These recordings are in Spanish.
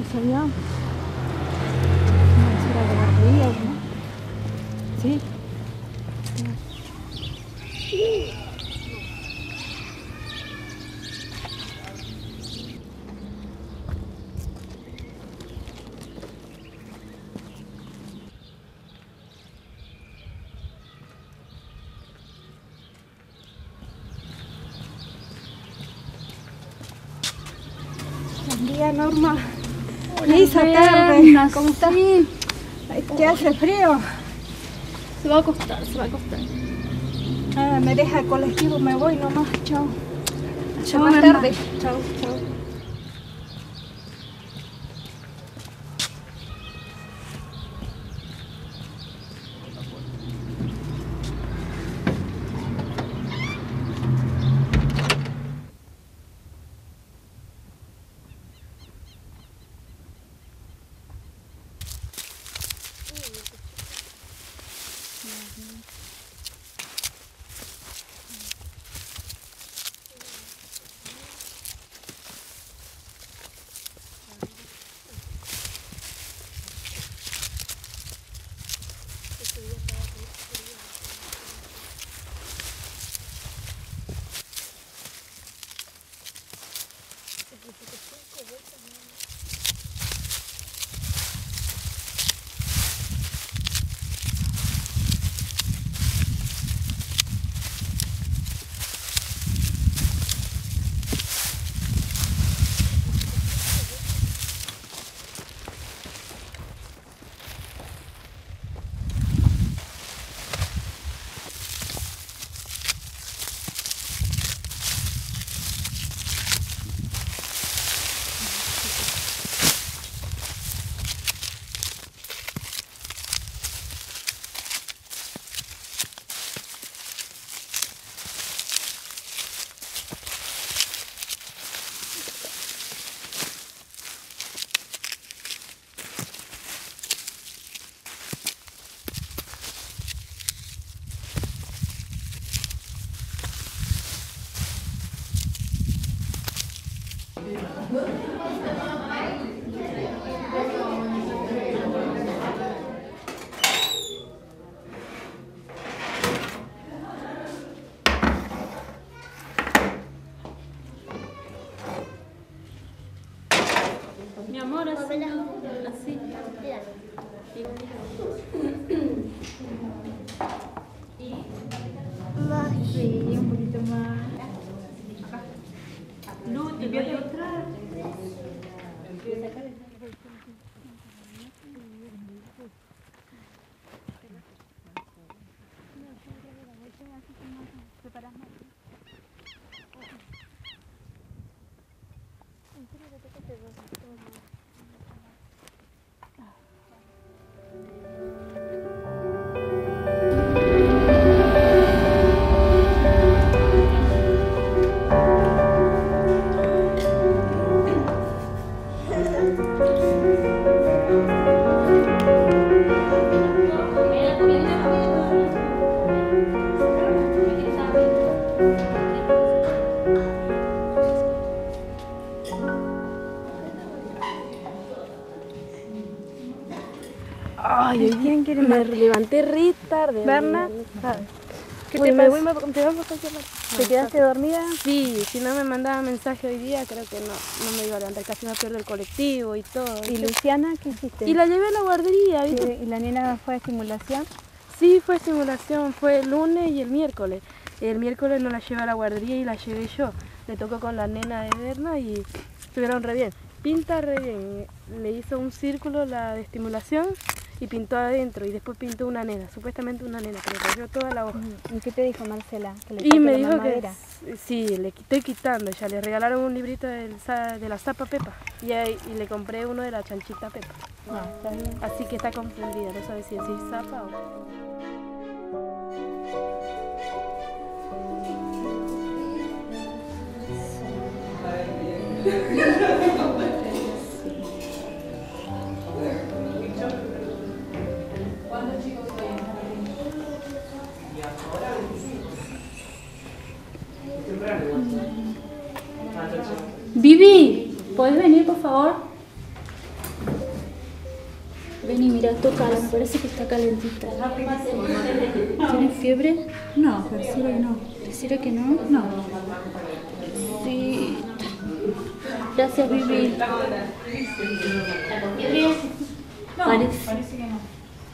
soñado. Una basura de guardería, ¿no? Sí. Buen día, Norma. ¿Qué hizo tarde? ¿Cómo estás? Sí. Ay, que hace frío. Se va a acostar, se va a acostar. Ah, me deja el colectivo, me voy nomás. Chao. Hasta Chao, más Norma. tarde. Chao, chao. Mi amor, así. Así. Sí, un poquito más. No, te voy a entrar. Ay, hoy día quiere Me levanté re tarde. Berna. ¿Qué Uy, te me pasa? voy, te vamos a llamar. ¿Te quedaste dormida? Sí, si no me mandaba mensaje hoy día, creo que no me iba a levantar. Casi me pierdo el colectivo y todo. ¿Y Luciana qué hiciste? Y la llevé a la guardería, ¿viste? ¿Y la nena fue a estimulación? Sí, fue simulación, fue el lunes y el miércoles. El miércoles no la llevé a la guardería y la llevé yo. Le tocó con la nena de Berna y estuvieron re bien. Pinta re bien. Le hizo un círculo la de estimulación y pintó adentro y después pintó una nena, supuestamente una nena, pero rayó toda la hoja. ¿Y qué te dijo Marcela? ¿Que le Y me la dijo que mamadera? sí, le estoy quitando, ya le regalaron un librito de la Zapa Pepa y le compré uno de la Chanchita Pepa. No, está bien. Así que está confundida, no sabe si es Zapa o... Vivi, ¿podés venir por favor? mira, tócala, me parece que está calentita. ¿Tienes fiebre? No, pareciera que no. ¿Pareciera que no? No. Sí. Gracias, Vivi. No, Parece. parece que no.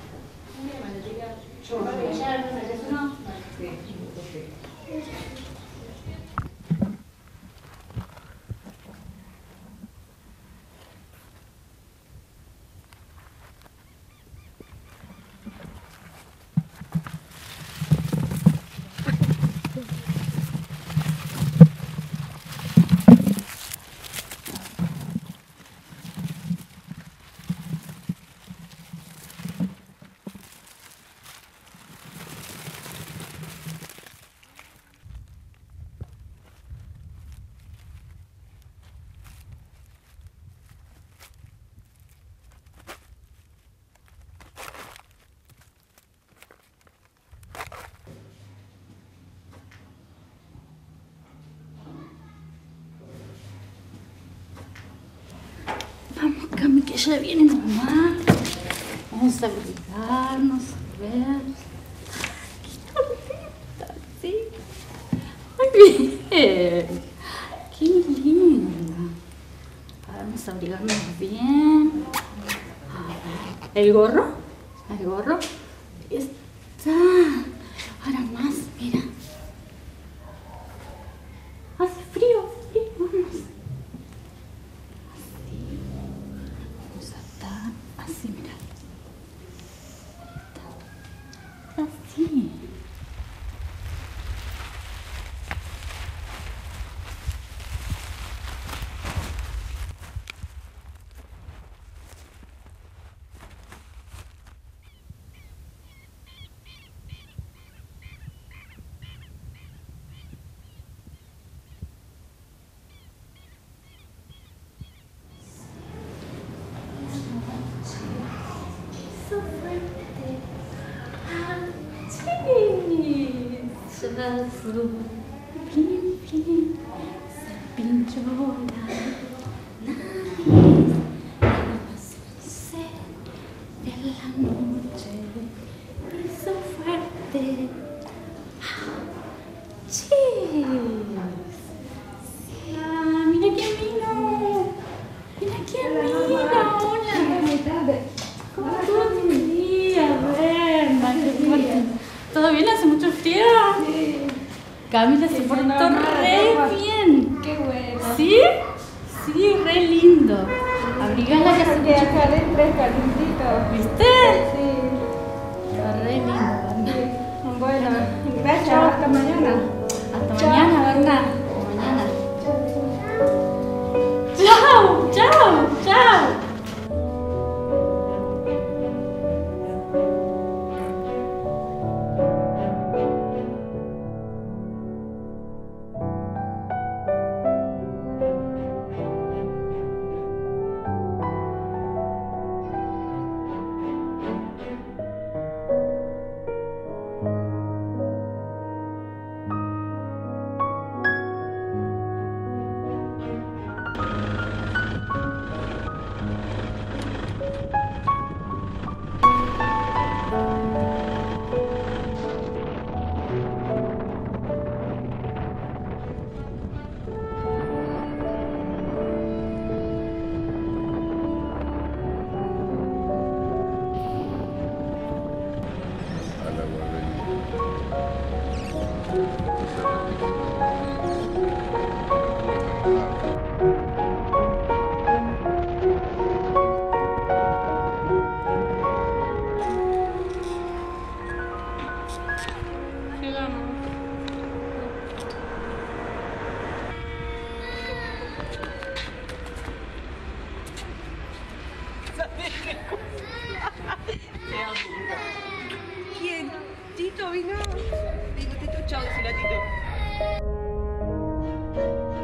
Vamos, Cami, que ya viene mamá. Vamos a abrigarnos, a ver. Qué contenta, sí. Muy bien. Qué linda. Vamos a abrigarnos bien. ¿El gorro? ¿El gorro? Está. Ahora más, mira. Hace frío, vamos. Vamos a estar así, mira. Así. So fuerte. Chazo. Bien, bien. Se pinchó la nariz. De la noche. Hizo fuerte. Chis. Ah, mira quién vino. Mira quién vino. Hola. ¿Cómo estuvo tu día? Brenda, qué fuerte. ¿Todo bien? ¿Hace mucho frío? Sí. Camila se portó re bien. Qué bueno. ¿Sí? Sí, re lindo. Abrigala que hace Que mucho acá adentro es calentito. ¿Viste? Sí. Está re lindo, Berna. Bueno, gracias. Hasta mañana. Hasta Chao. mañana, Berna. Hasta mañana. Chao, chao, chao. ¿Quién? ¿Tito vino? Digo, Tito, chao, decirle a Tito.